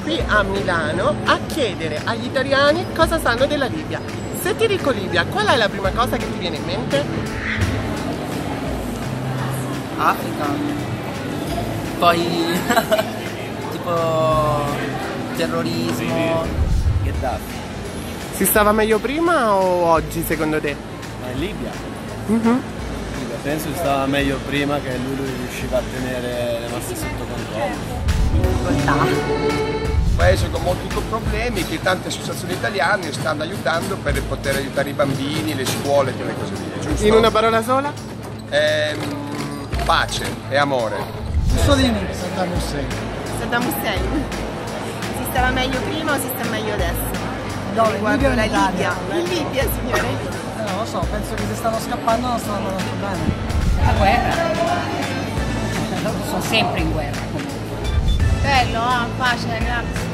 qui a Milano a chiedere agli italiani cosa sanno della Libia. Se ti dico Libia, qual è la prima cosa che ti viene in mente? Africa. Poi tipo terrorismo. Gheddafi. Si stava meglio prima o oggi secondo te? Ma in Libia? Mhm. Penso che stava meglio prima, che lui riusciva a tenere le masse sotto controllo. Un paese con molti problemi che tante associazioni italiane stanno aiutando per poter aiutare i bambini, le scuole e quelle cose lì, giusto? In una parola sola? Pace e amore. Mussolini. Saddam Hussein. Saddam Hussein. Si stava meglio prima o si sta meglio adesso? Dove? Riguardo In la Italia? Libia. In Libia, signore? Non lo so, penso che se stanno scappando non stanno andando bene. La guerra. Loro sono sempre in guerra. Bello, pace, ragazzi.